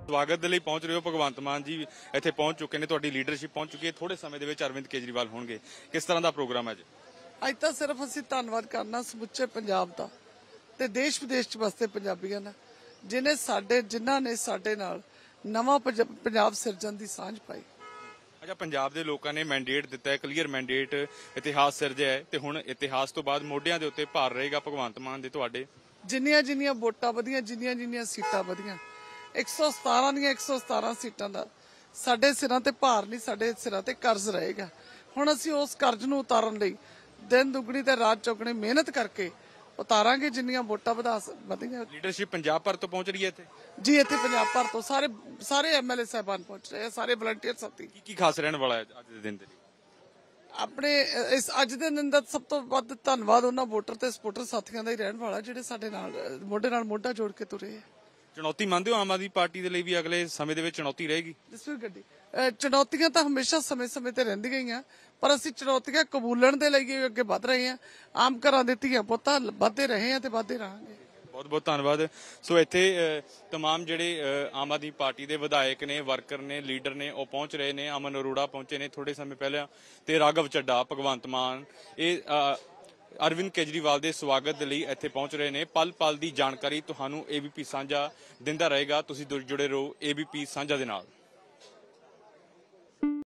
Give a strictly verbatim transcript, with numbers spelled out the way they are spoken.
ਸਵਾਗਤ ਦੇ ਲਈ ਪਹੁੰਚ ਰਹੇ ਹੋ। ਭਗਵੰਤ ਮਾਨ ਜੀ ਇੱਥੇ ਪਹੁੰਚ ਚੁੱਕੇ ਨੇ, ਤੁਹਾਡੀ ਲੀਡਰਸ਼ਿਪ ਪਹੁੰਚ ਚੁੱਕੀ ਹੈ। ਥੋੜੇ ਸਮੇਂ ਦੇ ਵਿੱਚ ਅਰਵਿੰਦ ਕੇਜਰੀਵਾਲ ਹੋਣਗੇ। ਕਿਸ ਤਰ੍ਹਾਂ ਦਾ ਪ੍ਰੋਗਰਾਮ ਹੈ ਜੀ? ਅੱਜ ਤਾਂ ਸਿਰਫ ਅਸੀਂ ਧੰਨਵਾਦ ਕਰਨਾ ਸਮੁੱਚੇ ਪੰਜਾਬ ਦਾ ਤੇ ਦੇਸ਼ ਵਿਦੇਸ਼ ਚ ਵਸਦੇ ਪੰਜਾਬੀਆਂ ਦਾ, ਜਿਨੇ ਸਾਡੇ ਜਿਨ੍ਹਾਂ ਨੇ ਸਾਡੇ ਨਾਲ ਨਵਾਂ ਪੰਜਾਬ ਸਿਰਜਣ ਦੀ ਸਾਂਝ ਪਾਈ। ਅੱਛਾ, ਪੰਜਾਬ ਦੇ ਲੋਕਾਂ ਨੇ ਮੈਂਡੇਟ ਦਿੱਤਾ ਹੈ, ਕਲੀਅਰ ਮੈਂਡੇਟ, ਇਤਿਹਾਸ ਸਿਰਜਿਆ ਹੈ ਤੇ ਹੁਣ ਇਤਿਹਾਸ ਤੋਂ ਬਾਅਦ ਮੋਢਿਆਂ ਦੇ ਉੱਤੇ ਭਾਰ ਰਹੇਗਾ ਭਗਵੰਤ ਮਾਨ ਦੇ ਤੁਹਾਡੇ। ਜਿੰਨੀਆਂ ਜਿੰਨੀਆਂ ਵੋਟਾਂ ਵਧੀਆਂ, ਜਿੰਨੀਆਂ ਜਿੰਨੀਆਂ ਸੀਟਾਂ ਵਧੀਆਂ, ਇੱਕ ਸੌ ਸਤਾਰਾਂ ਦੀਆਂ ਇੱਕ ਸੌ ਸਤਾਰਾਂ ਸੀਟਾਂ ਦਾ ਸਾਡੇ ਸਿਰਾਂ ਤੇ ਭਾਰ ਨਹੀਂ, ਸਾਡੇ ਸਿਰਾਂ ਤੇ ਕਰਜ਼ ਰਹੇਗਾ। ਹੁਣ ਅਸੀਂ ਉਸ ਕਰਜ਼ ਨੂੰ ਉਤਾਰਨ ਲਈ ਦਿਨ ਦੁਗਣੀ ਤੇ ਰਾਤ ਚੌਗਣੀ ਮਿਹਨਤ ਕਰਕੇ ਉਤਾਰਾਂਗੇ। ਜਿੰਨੀਆਂ ਵੋਟਾਂ ਵਧਾ ਵਧੀਆਂ। ਲੀਡਰਸ਼ਿਪ ਪੰਜਾਬ ਭਰ ਤੋਂ ਪਹੁੰਚ ਰਹੀ ਹੈ ਇੱਥੇ ਜੀ, ਇੱਥੇ ਪੰਜਾਬ ਭਰ ਤੋਂ ਸਾਰੇ ਸਾਰੇ ਐਮਐਲਏ ਸਾਹਿਬਾਨ ਪਹੁੰਚ ਰਹੇ ਆ, ਸਾਰੇ ਵਲੰਟੀਅਰ ਸਾਥੀ। ਕੀ ਕੀ ਖਾਸ ਰਹਿਣ ਵਾਲਾ ਹੈ ਅੱਜ ਦੇ ਦਿਨ ਦੇ ਲਈ? ਆਪਣੇ ਇਸ ਅੱਜ ਦੇ ਦਿਨ ਦਾ ਸਭ ਤੋਂ ਵੱਧ ਧੰਨਵਾਦ ਉਹਨਾਂ ਵੋਟਰ ਤੇ ਸਪੋਰਟਰ ਸਾਥੀਆਂ ਦਾ ਹੀ ਰਹਿਣ ਵਾਲਾ, ਜਿਹੜੇ ਸਾਡੇ ਨਾਲ ਮੋਢੇ ਨਾਲ ਮੋਢਾ ਜੋੜ ਕੇ ਤੁਰੇ ਆ। ਚੁਣੌਤੀ ਮੰਨਦੇ ਹੋ ਆਮ ਆਦਮੀ ਪਾਰਟੀ ਦੇ ਲਈ ਵੀ ਅਗਲੇ ਸਮੇਂ ਦੇ ਵਿੱਚ ਚੁਣੌਤੀ ਰਹੇਗੀ? ਜਿਸ ਵੀ ਗੱਡੀ ਚੁਣੌਤੀਆਂ ਤਾਂ ਹਮੇਸ਼ਾ ਸਮੇਂ-ਸਮੇਂ ਤੇ ਰਹਿੰਦੀਆਂ ਹੀ ਆ, ਪਰ ਅਸੀਂ ਚੁਣੌਤੀਆਂ ਕਬੂਲਣ ਦੇ ਲਈ ਅੱਗੇ ਵਧ ਰਹੇ ਹਾਂ। ਆਮ ਘਰਾਂ ਦੇ ਧੀਆਂ ਪੁੱਤਾਂ ਵਧਦੇ ਰਹੇ ਆ ਤੇ ਵਧਦੇ ਰਹਾਂਗੇ। ਬਹੁਤ ਬਹੁਤ ਧੰਨਵਾਦ। ਸੋ ਇੱਥੇ ਤਮਾਮ ਜਿਹੜੇ ਆਮ ਆਦਮੀ ਪਾਰਟੀ ਦੇ ਵਿਧਾਇਕ ਨੇ, ਵਰਕਰ ਨੇ, ਲੀਡਰ ਨੇ, ਉਹ ਪਹੁੰਚ ਰਹੇ ਨੇ। ਅਮਨ ਅਰੋੜਾ ਪਹੁੰਚੇ ਨੇ ਥੋੜੇ ਸਮੇਂ ਪਹਿਲਾਂ ਤੇ ਰਾਘਵ ਚੱਡਾ, ਭਗਵੰਤ ਮਾਨ ਇਹ ਅਰਵਿੰਦ ਕੇਜਰੀਵਾਲ ਦੇ ਸਵਾਗਤ ਦੇ ਲਈ ਇੱਥੇ ਪਹੁੰਚ ਰਹੇ ਨੇ। ਪਲ ਪਲ ਦੀ ਜਾਣਕਾਰੀ ਤੁਹਾਨੂੰ ਏਬੀਪੀ ਸਾਂਝਾ ਦਿੰਦਾ ਰਹੇਗਾ। ਤੁਸੀਂ ਜੁੜੇ ਰਹੋ ਏਬੀਪੀ ਸਾਂਝਾ ਦੇ ਨਾਲ।